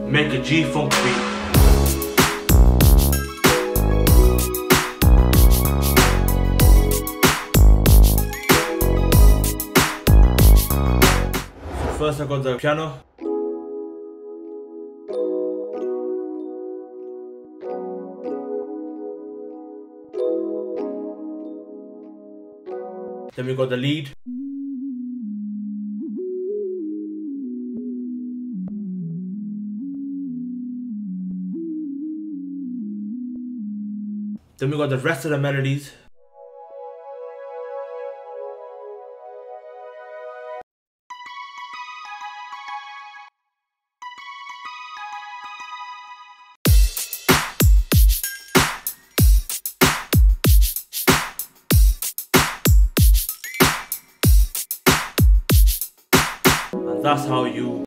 make a G-funk beat. First I got the piano. Then we got the lead. Then we got the rest of the melodies. And that's how you